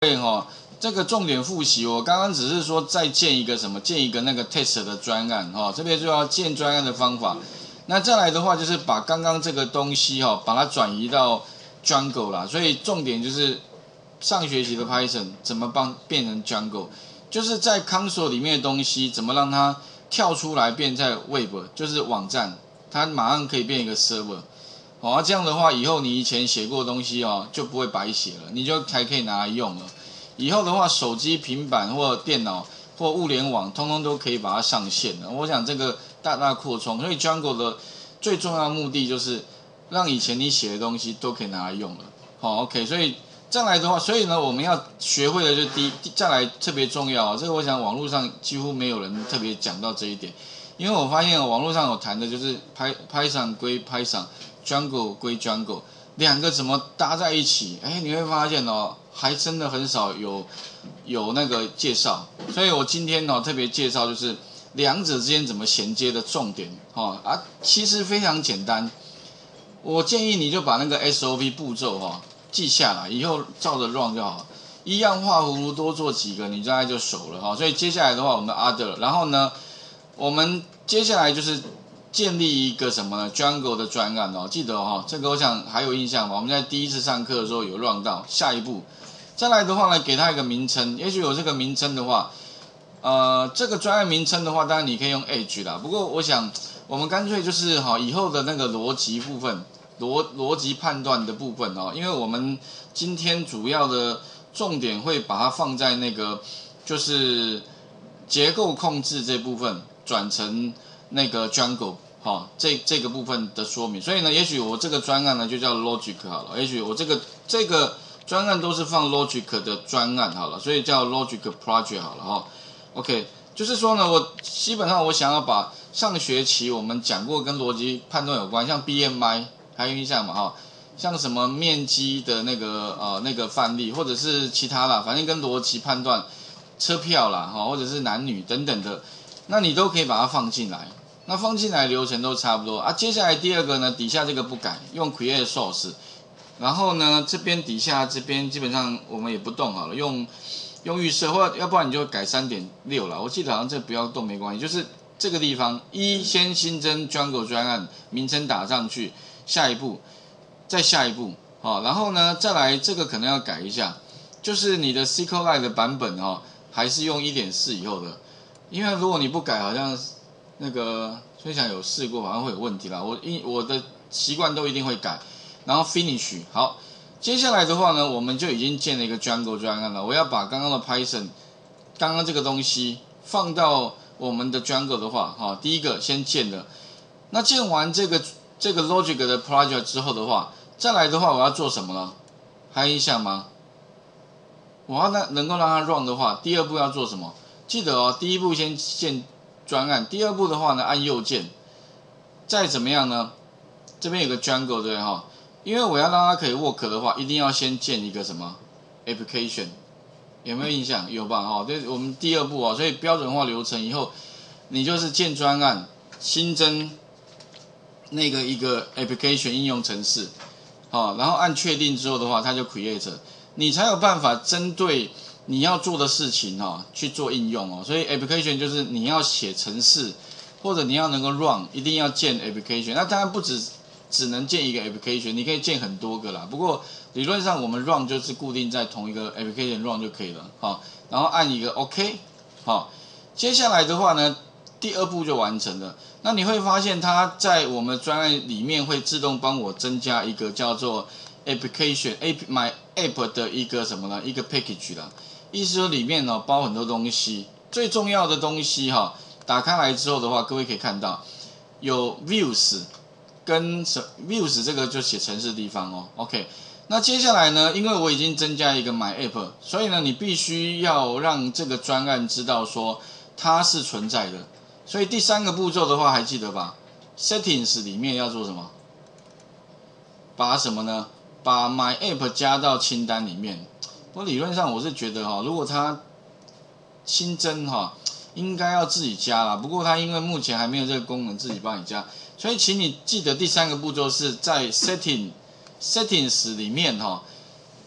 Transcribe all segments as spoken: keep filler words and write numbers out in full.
对哈，这个重点复习，我刚刚只是说再建一个什么，建一个那个 test 的专案哈，这边就要建专案的方法。那再来的话，就是把刚刚这个东西哈，把它转移到 Django 啦。所以重点就是上学期的 Python 怎么帮变成 Django， 就是在 console 里面的东西怎么让它跳出来变在 Web， 就是网站，它马上可以变一个 server。哦，这样的话，以后你以前写过的东西哦，就不会白写了，你就才可以拿来用了。以后的话，手机、平板或电脑或物联网，通通都可以把它上线了。我想这个大大扩充，所以 Django 的最重要的目的就是让以前你写的东西都可以拿来用了。好 ，OK， 所以再来的话，所以呢，我们要学会的就第一，再来特别重要，这个我想网络上几乎没有人特别讲到这一点，因为我发现网络上有谈的就是 Python 归 Python。Django 归 Django， 两个怎么搭在一起？哎，你会发现哦，还真的很少有有那个介绍。所以我今天哦特别介绍就是两者之间怎么衔接的重点哦啊，其实非常简单。我建议你就把那个 S O P 步骤哈、哦、记下来，以后照着 run 就好。一样画葫芦多做几个，你大概就熟了哈、哦。所以接下来的话，我们 other， 然后呢，我们接下来就是。建立一个什么呢 ？Django 的专案哦，记得哈、哦，这个我想还有印象吧？我们在第一次上课的时候有 run 到。下一步，再来的话呢，给它一个名称。也许有这个名称的话，呃，这个专案名称的话，当然你可以用 Edge 啦。不过我想，我们干脆就是哈、哦，以后的那个逻辑部分，逻逻辑判断的部分哦，因为我们今天主要的重点会把它放在那个就是结构控制这部分，转成那个 Django。好、哦，这这个部分的说明，所以呢，也许我这个专案呢就叫 Logic 好了，也许我这个这个专案都是放 Logic 的专案好了，所以叫 Logic Project 好了哈、哦。OK， 就是说呢，我基本上我想要把上学期我们讲过跟逻辑判断有关，像 B M I 还有印象嘛哈、哦，像什么面积的那个呃那个范例，或者是其他啦，反正跟逻辑判断车票啦哈、哦，或者是男女等等的，那你都可以把它放进来。那放进来流程都差不多啊。接下来第二个呢，底下这个不改，用 create source， 然后呢这边底下这边基本上我们也不动好了，用用预设，或者要不然你就改 三点六 了。我记得好像这不要动没关系，就是这个地方一先新增 Django 专案名称打上去，下一步再下一步，好、哦，然后呢再来这个可能要改一下，就是你的 SQLite 的版本哦，还是用 一点四 以后的，因为如果你不改，好像。那个崔翔有试过，好像会有问题啦。我一我的习惯都一定会改，然后 finish 好。接下来的话呢，我们就已经建了一个 Django 专案了。我要把刚刚的 Python， 刚刚这个东西放到我们的 Django 的话，哈，第一个先建了。那建完这个这个 Logic 的 project 之后的话，再来的话我要做什么呢？还有印象吗？我要能能够让它 run 的话，第二步要做什么？记得哦，第一步先建。专案，第二步的话呢，按右键，再怎么样呢？这边有个 Django 对哈，因为我要让它可以 work 的话，一定要先建一个什么 application， 有没有印象？有吧？哈，这是我们第二步啊，所以标准化流程以后，你就是建专案，新增那个一个 application 应用程式，好，然后按确定之后的话，它就 create， 你才有办法针对。你要做的事情哈、哦，去做应用哦，所以 application 就是你要写程式，或者你要能够 run， 一定要建 application。那当然不只只能建一个 application， 你可以建很多个啦。不过理论上我们 run 就是固定在同一个 application run 就可以了，好，然后按一个 OK， 好，接下来的话呢，第二步就完成了。那你会发现它在我们专案里面会自动帮我增加一个叫做 application app my app 的一个什么呢？一个 package 啦。意思说里面呢包很多东西，最重要的东西哈，打开来之后的话，各位可以看到有 views 跟 views 这个就写程式的地方哦。OK， 那接下来呢，因为我已经增加一个 my app， 所以呢你必须要让这个专案知道说它是存在的。所以第三个步骤的话还记得吧 ？Settings 里面要做什么？把什么呢？把 my app 加到清单里面。我理论上我是觉得哈，如果它新增哈，应该要自己加啦。不过它因为目前还没有这个功能，自己帮你加，所以请你记得第三个步骤是在 setting settings 里面哈，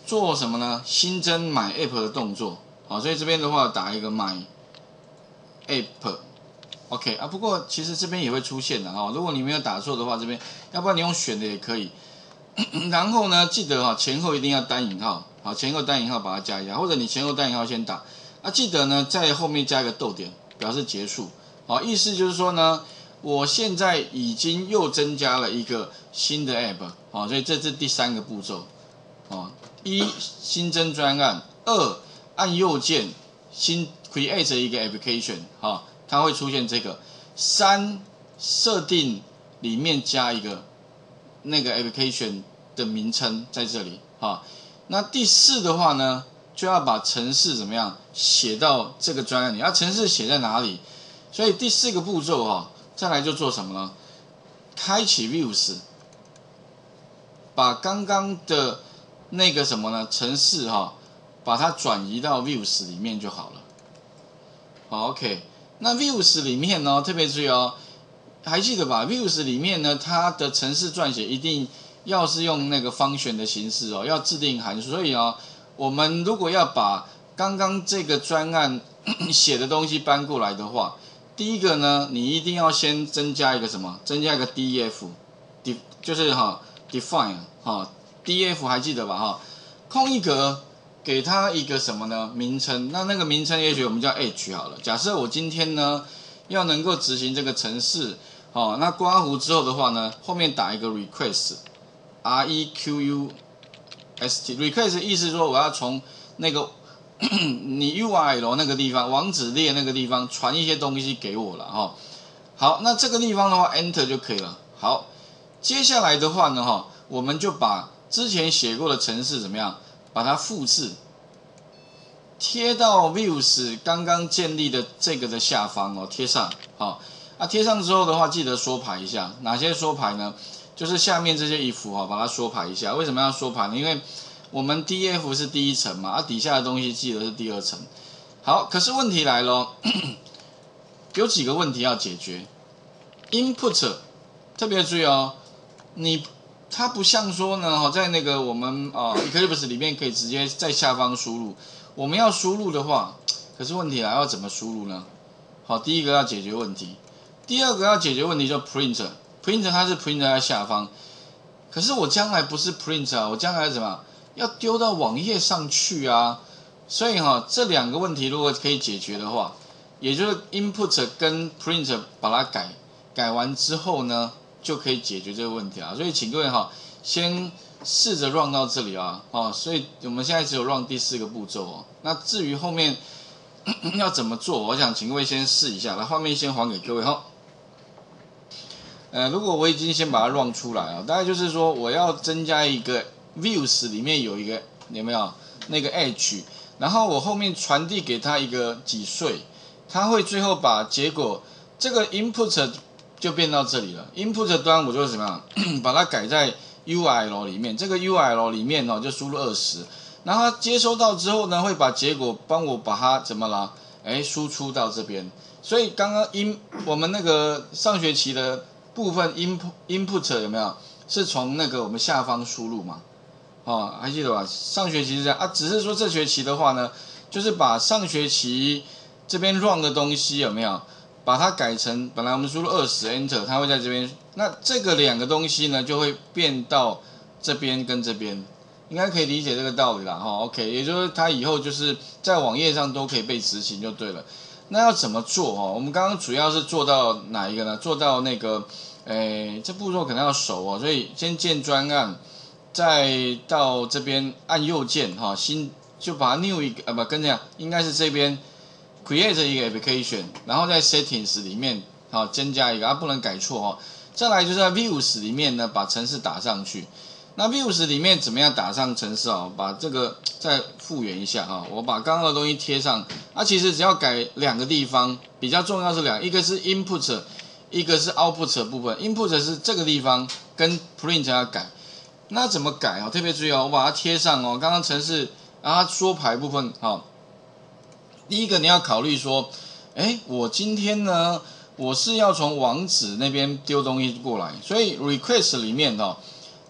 做什么呢？新增买 app 的动作，好，所以这边的话打一个买 app。OK 啊，不过其实这边也会出现的哈、哦，如果你没有打错的话，这边要不然你用选的也可以。然后呢，记得哈、哦、前后一定要单引号，好，前后单引号把它加一下，或者你前后单引号先打，啊，记得呢在后面加一个逗点，表示结束。好，意思就是说呢，我现在已经又增加了一个新的 app， 好，所以这是第三个步骤。哦，一新增专案，二按右键新 create 一个 application， 好，它会出现这个。三设定里面加一个那个 application 的名称在这里，好，那第四的话呢，就要把程式怎么样写到这个专案里，啊，程式写在哪里？所以第四个步骤哈、哦，再来就做什么呢？开启 views， 把刚刚的那个什么呢？程式哈，把它转移到 views 里面就好了。好 ，OK， 那 views 里面呢，特别注意哦，还记得吧 ？views 里面呢，它的程式撰写一定要是用那个function的形式哦，要制定函数。所以哦，我们如果要把刚刚这个专案写的东西搬过来的话，第一个呢，你一定要先增加一个什么？增加一个 def， 就是哈 define 哈 def 还记得吧哈？空一格，给它一个什么呢？名称。那那个名称也许我们叫 h 好了。假设我今天呢要能够执行这个程式，好，那刮胡之后的话呢，后面打一个 request，r e q u s t request 意思说我要从那个你 U R L 那个地方，网址列那个地方传一些东西给我了哈。好，那这个地方的话 Enter 就可以了。好，接下来的话呢哈，我们就把之前写过的程式怎么样，把它复制，贴到 Views 刚刚建立的这个的下方哦，贴上。好，啊贴上之后的话，记得缩排一下。哪些缩排呢？就是下面这些if哈，把它缩排一下。为什么要缩排呢？因为我们 df 是第一层嘛，啊底下的东西记得是第二层。好，可是问题来了，有几个问题要解决。input 特别注意哦，你它不像说呢，在那个我们啊 Eclipse 里面可以直接在下方输入。我们要输入的话，可是问题来要怎么输入呢？好，第一个要解决问题，第二个要解决问题就 print，print 它是 print 在下方，可是我将来不是 print 啊，我将来怎么要丢到网页上去啊？所以哈、哦，这两个问题如果可以解决的话，也就是 input 跟 print 把它改改完之后呢，就可以解决这个问题啊。所以请各位哈、哦，先试着 run 到这里啊，哦，所以我们现在只有 run 第四个步骤哦。那至于后面要怎么做，我想请各位先试一下，来画面先还给各位哈。呃，如果我已经先把它 run 出来啊，大概就是说我要增加一个 views 里面有一个有没有那个 h， 然后我后面传递给它一个几岁，它会最后把结果这个 input 就变到这里了。input 端我就怎么样把它改在 U R L 里面，这个 U R L 里面哦就输入二十，然后它接收到之后呢，会把结果帮我把它怎么啦？哎，输出到这边。所以刚刚 in 我们那个上学期的部分 input input 有没有是从那个我们下方输入嘛？哦，还记得吧？上学期是这样啊，只是说这学期的话呢，就是把上学期这边 run 的东西有没有把它改成本来我们输入二十 enter， 它会在这边。那这个两个东西呢，就会变到这边跟这边，应该可以理解这个道理啦。哈 ，OK， 也就是它以后就是在网页上都可以被执行就对了。那要怎么做哦？我们刚刚主要是做到哪一个呢？做到那个，诶，这步骤可能要熟哦，所以先建专案，再到这边按右键哈，新就把它 new 一个，呃不跟这样，应该是这边 create 一个 application， 然后在 settings 里面好增加一个，啊不能改错哦。再来就是在 views 里面呢，把程式打上去。那 views 里面怎么样打上程式啊？把这个再复原一下啊，我把刚刚的东西贴上。啊，其实只要改两个地方，比较重要是两个，一个是 input， 一个是 output 的部分。input 是这个地方跟 print 要改，那怎么改啊？特别注意哦，我把它贴上哦。刚刚程式，然后它缩排部分好。第一个你要考虑说，哎，我今天呢，我是要从网址那边丢东西过来，所以 request 里面哦。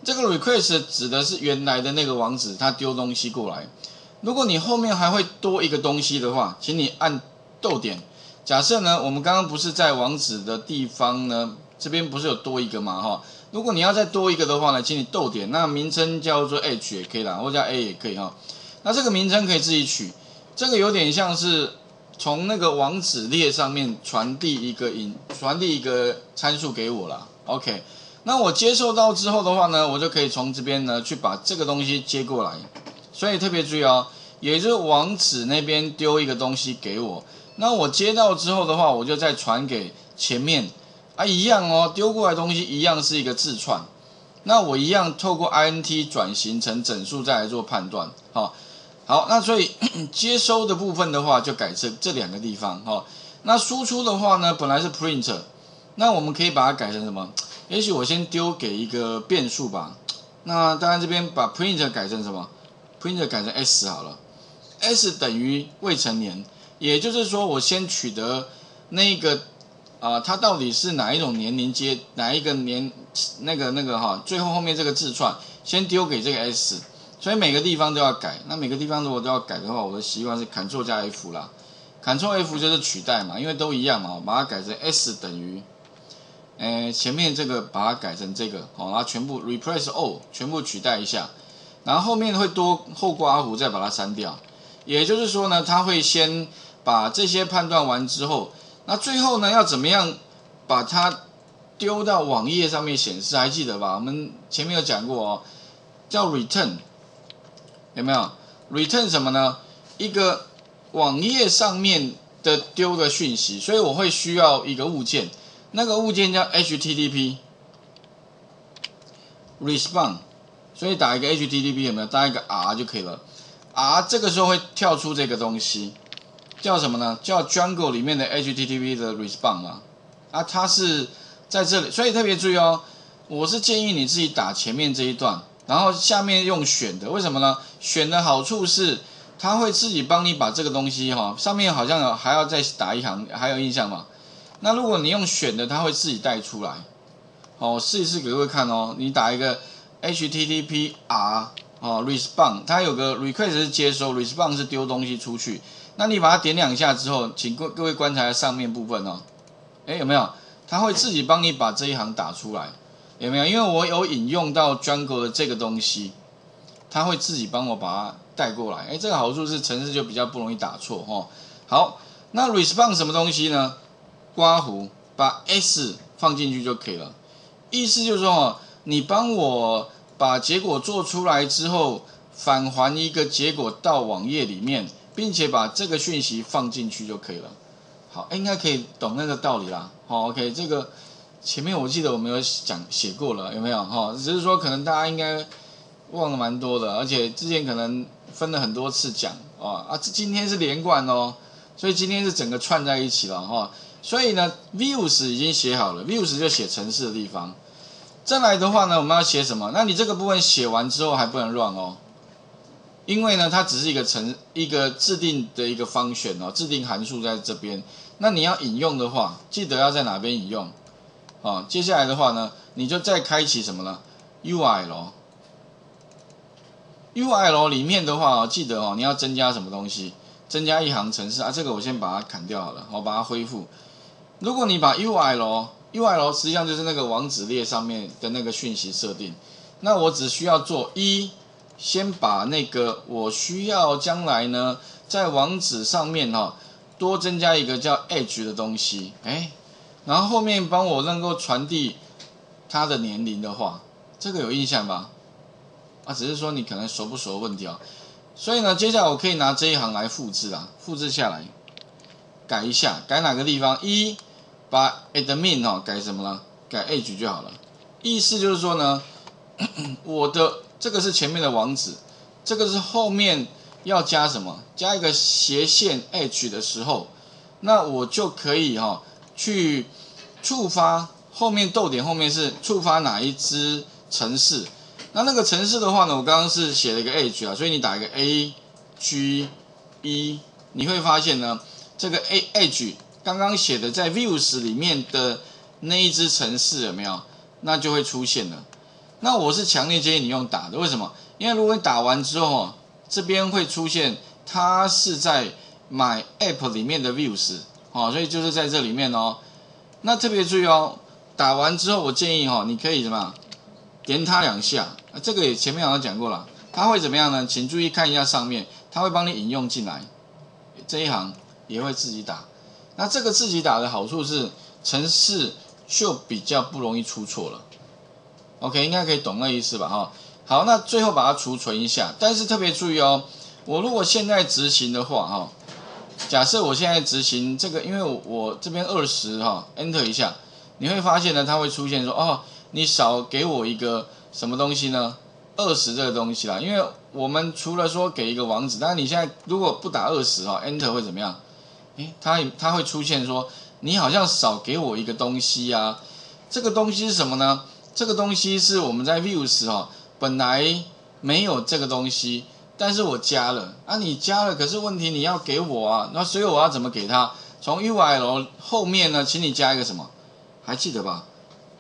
这个 request 指的是原来的那个网址，它丢东西过来。如果你后面还会多一个东西的话，请你按逗点。假设呢，我们刚刚不是在网址的地方呢，这边不是有多一个嘛哈？如果你要再多一个的话呢，请你逗点，那名称叫做 H 也可以啦，或者叫 A 也可以哈。那这个名称可以自己取，这个有点像是从那个网址列上面传递一个引传递一个参数给我啦。OK， 那我接受到之后的话呢，我就可以从这边呢去把这个东西接过来。所以特别注意哦，也就是网址那边丢一个东西给我。那我接到之后的话，我就再传给前面啊，一样哦，丢过来的东西一样是一个字串。那我一样透过 int 转型成整数再来做判断，好，好，那所以接收的部分的话就改成这两个地方，好，那输出的话呢，本来是 print， 那我们可以把它改成什么？也许我先丢给一个变数吧。那当然这边把 print 改成什么 ？print 改成 s 好了 ，s 等于未成年。也就是说，我先取得那个啊、呃，它到底是哪一种年龄阶，哪一个年那个那个哈，最后后面这个字串先丢给这个 s， 所以每个地方都要改。那每个地方如果都要改的话，我的习惯是 Ctrl 加 F 啦 ，Ctrl F 就是取代嘛，因为都一样嘛，我把它改成 s 等于，诶前面这个把它改成这个，好，然后全部 replace all 全部取代一下，然后后面会多后括弧再把它删掉。也就是说呢，它会先把这些判断完之后，那最后呢要怎么样把它丢到网页上面显示？还记得吧？我们前面有讲过哦，叫 return， 有没有 ？return 什么呢？一个网页上面的丢的讯息，所以我会需要一个物件，那个物件叫 H T T P respond， 所以打一个 H T T P 有没有？打一个 R 就可以了。R 这个时候会跳出这个东西，叫什么呢？叫 Django 里面的 H T T P 的 response 嘛。啊，它是在这里，所以特别注意哦。我是建议你自己打前面这一段，然后下面用选的。为什么呢？选的好处是它会自己帮你把这个东西哈、哦，上面好像有还要再打一行，还有印象吗？那如果你用选的，它会自己带出来。好，试一试给各位看哦。你打一个 H T T P R。哦 ，response 它有个 request 是接收 ，response 是丢东西出去。那你把它点两下之后，请各各位观察上面部分哦，哎有没有？它会自己帮你把这一行打出来，有没有？因为我有引用到 Django 的这个东西，它会自己帮我把它带过来。哎，这个好处是程式就比较不容易打错哦。好，那 response 什么东西呢？刮胡把 s 放进去就可以了。意思就是说哦，你帮我把结果做出来之后，返还一个结果到网页里面，并且把这个讯息放进去就可以了。好，应该可以懂那个道理啦。好 ，OK， 这个前面我记得我们有讲写过了，有没有？哈，只是说可能大家应该忘了蛮多的，而且之前可能分了很多次讲啊啊，今天是连贯哦，所以今天是整个串在一起了哈。所以呢 ，views 已经写好了 ，views 就写程式的地方。再来的话呢，我们要写什么？那你这个部分写完之后还不能 run 哦，因为呢，它只是一个程一个制定的一个function哦，制定函数在这边。那你要引用的话，记得要在哪边引用？哦，接下来的话呢，你就再开启什么呢 ？U I L。U I L 里面的话，记得哦，你要增加什么东西？增加一行程式啊，这个我先把它砍掉好了，我把它恢复。如果你把 U I L，U I L 实际上就是那个网址列上面的那个讯息设定。那我只需要做一，先把那个我需要将来呢，在网址上面哈、哦，多增加一个叫 Edge 的东西，哎，然后后面帮我能够传递他的年龄的话，这个有印象吧？啊，只是说你可能熟不熟的问题啊。所以呢，接下来我可以拿这一行来复制啦，复制下来，改一下，改哪个地方？一，把 admin 哦改什么了？改 age 就好了。意思就是说呢，我的这个是前面的网址，这个是后面要加什么？加一个斜线 h 的时候，那我就可以哈、哦、去触发后面逗点后面是触发哪一支程式。那那个程式的话呢，我刚刚是写了一个 H 啊，所以你打一个 A G E， 你会发现呢，这个 A H 刚刚写的在 Views 里面的那一支程式有没有？那就会出现了。 那我是强烈建议你用打的，为什么？因为如果你打完之后，这边会出现它是在 My App 里面的 Views， 哦，所以就是在这里面哦。那特别注意哦，打完之后我建议哈、哦，你可以怎么样？点它两下，这个也前面好像讲过了，它会怎么样呢？请注意看一下上面，它会帮你引用进来，这一行也会自己打。那这个自己打的好处是，程式就比较不容易出错了。OK， 应该可以懂那意思吧？哈，好，那最后把它储存一下，但是特别注意哦，我如果现在执行的话，哈，假设我现在执行这个，因为我我这边二十哈 ，Enter 一下，你会发现呢，它会出现说，哦。你少给我一个什么东西呢？二十这个东西啦，因为我们除了说给一个网址，但是你现在如果不打二十哈 ，Enter 会怎么样？诶，它它会出现说你好像少给我一个东西啊。这个东西是什么呢？这个东西是我们在 Views 哈，本来没有这个东西，但是我加了啊，你加了，可是问题你要给我啊，那所以我要怎么给它？从 U R L 后面呢，请你加一个什么？还记得吧？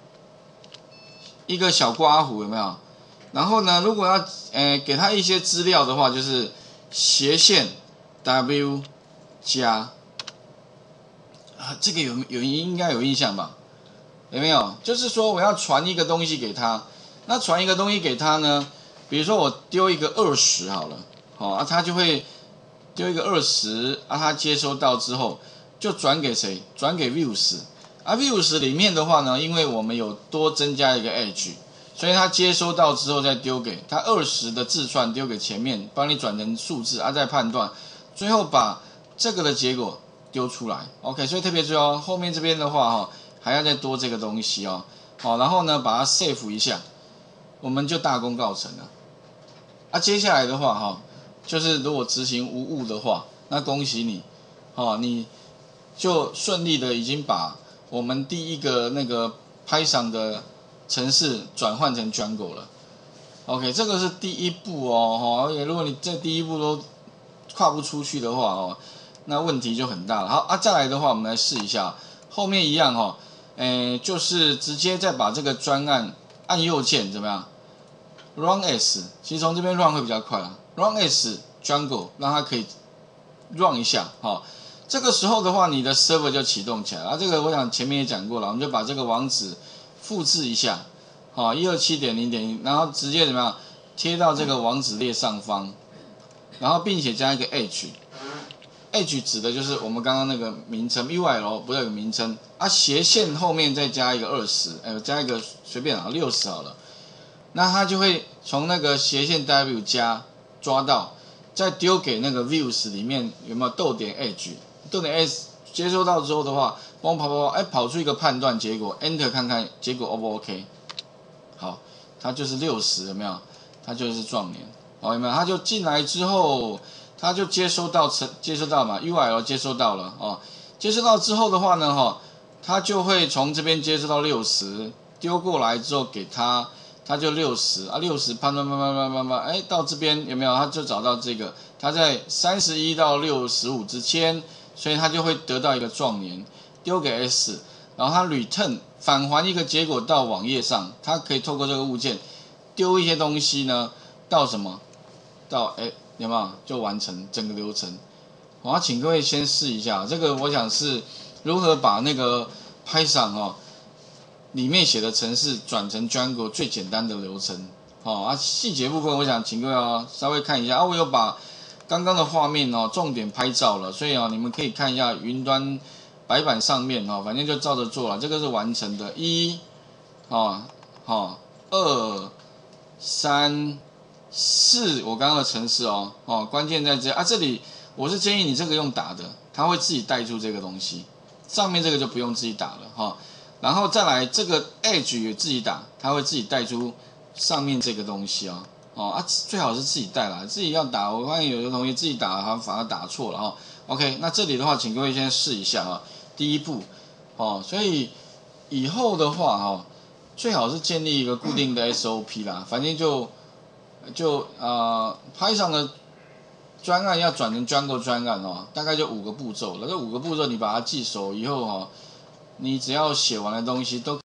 一个小刮弧有没有？然后呢，如果要呃给他一些资料的话，就是斜线 W 加啊，这个有有应该有印象吧？有没有？就是说我要传一个东西给他，那传一个东西给他呢，比如说我丢一个二十好了，好、哦、啊，他就会丢一个二十啊，他接收到之后就转给谁？转给 Views。啊 ，Views 里面的话呢，因为我们有多增加一个 edge， 所以它接收到之后再丢给它二十的字串丢给前面，帮你转成数字啊，再判断，最后把这个的结果丢出来。OK， 所以特别注意哦，后面这边的话哈、哦，还要再多这个东西哦。好，然后呢把它 save 一下，我们就大功告成了。啊，接下来的话哈、哦，就是如果执行无误的话，那恭喜你，哦，你就顺利的已经把我们第一个那个 Python 的程式转换成 Django 了 ，OK， 这个是第一步哦，而且如果你这第一步都跨不出去的话哦，那问题就很大了。好啊，再来的话，我们来试一下，后面一样哦，诶，就是直接再把这个专案按右键怎么样 ？Run as， 其实从这边 run 会比较快啊 ，Run as Django 让它可以 run 一下，哈。这个时候的话，你的 server 就启动起来了。啊，这个我想前面也讲过了，我们就把这个网址复制一下，好， 一二七点零点一，然后直接怎么样贴到这个网址列上方，然后并且加一个 h，h 指的就是我们刚刚那个名称 U R L 不是有个名称啊，斜线后面再加一个二十，哎，加一个随便啊六十好了，那它就会从那个斜线 W 加抓到，再丢给那个 Views 里面有没有逗点 Edge。逗点 S 接收到之后的话，帮我跑跑跑，哎，跑出一个判断结果 ，Enter 看看结果 O 不 OK？ 好，它就是六十，有没有？它就是壮年，好，有没有？它就进来之后，它就接收到成接收到嘛 ，U R L 接收到了哦，接收到之后的话呢，哈、哦，它就会从这边接收到六十，丢过来之后给它，它就六十啊，六十判断慢慢慢慢慢，哎，到这边有没有？它就找到这个，它在三十一到六十五之间。所以它就会得到一个壮年，丢给 S， 然后它 return 返还一个结果到网页上，它可以透过这个物件丢一些东西呢，到什么？到哎有没有就完成整个流程？我要请各位先试一下，这个我想是如何把那个 Python 哦里面写的程式转成 Django 最简单的流程。哦啊，细节部分我想请各位哦稍微看一下啊，我有把刚刚的画面哦，重点拍照了，所以哦，你们可以看一下云端白板上面哦，反正就照着做了，这个是完成的，一，哦，好，二，三，四，我刚刚的程式哦，哦，关键在这啊，这里我是建议你这个用打的，它会自己带出这个东西，上面这个就不用自己打了哈、哦，然后再来这个 edge 也自己打，它会自己带出上面这个东西哦。哦啊，最好是自己带啦，自己要打。我发现有的同学自己打，他反而打错了哈、哦。OK， 那这里的话，请各位先试一下哈、哦。第一步，哦，所以以后的话哈、哦，最好是建立一个固定的 S O P 啦。反正就就呃，Python 的专案要转成 Django 专案哦，大概就五个步骤了。这五个步骤你把它记熟以后哈、哦，你只要写完的东西都。